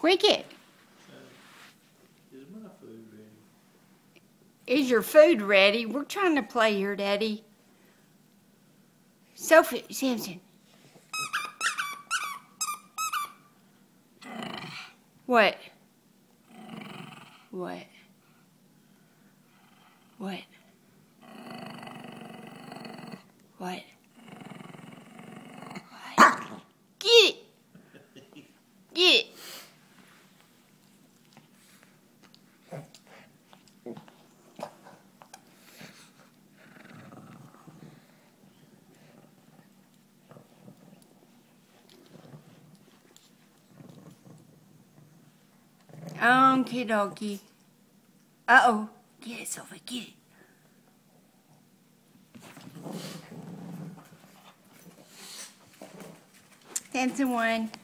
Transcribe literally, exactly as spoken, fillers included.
Squeak it. Is my food ready? Is your food ready? We're trying to play here, Daddy. Sophie, Samson. What? What? What? What? What? Get it! Get it! Okie dokie. Uh-oh. Get it, Sophie. Get it. Samson won.